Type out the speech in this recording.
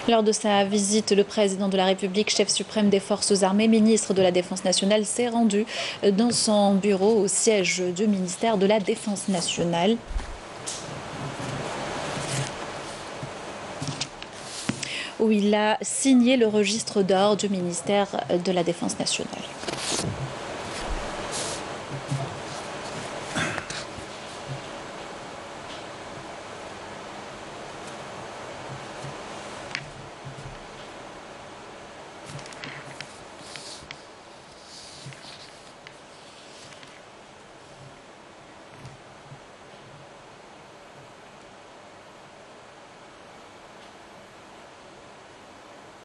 Lors de sa visite, le président de la République, chef suprême des forces armées, ministre de la Défense nationale, s'est rendu dans son bureau au siège du ministère de la Défense nationale, où il a signé le registre d'or du ministère de la Défense nationale.